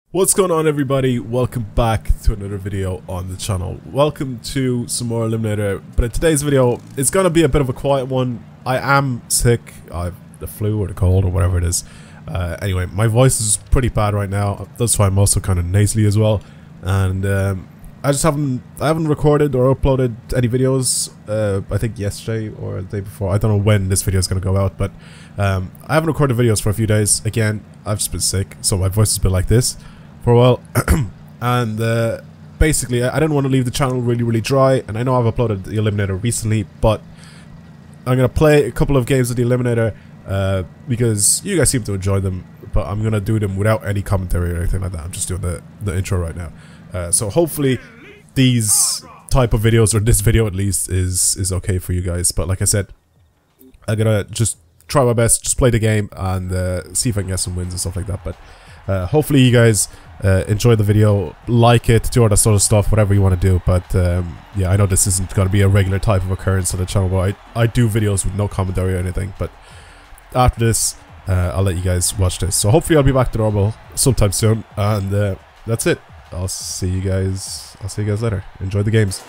What's going on, everybody? Welcome back to another video on the channel. Welcome to some more Eliminator, but in today's video it's gonna be a bit of a quiet one. I am sick. I've the flu or the cold or whatever it is. Anyway, my voice is pretty bad right now. That's why I'm also kind of nasally as well. And I haven't recorded or uploaded any videos. I think yesterday or the day before. I don't know when this video is gonna go out, but I haven't recorded videos for a few days. Again, I've just been sick, so my voice has been like this for a while. And basically I didn't want to leave the channel really dry, and I know I've uploaded the Eliminator recently, but I'm gonna play a couple of games of the Eliminator because you guys seem to enjoy them, but I'm gonna do them without any commentary or anything like that. I'm just doing the intro right now, so hopefully these type of videos, or this video at least, is okay for you guys. But like I said, I'm gonna just try my best, just play the game and see if I can get some wins and stuff like that. But hopefully you guys enjoy the video, like it, do all that sort of stuff, whatever you want to do. But yeah, I know this isn't going to be a regular type of occurrence on the channel, but I do videos with no commentary or anything. But after this, I'll let you guys watch this. So hopefully I'll be back to normal sometime soon, and that's it. I'll see you guys later. Enjoy the games.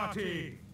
party!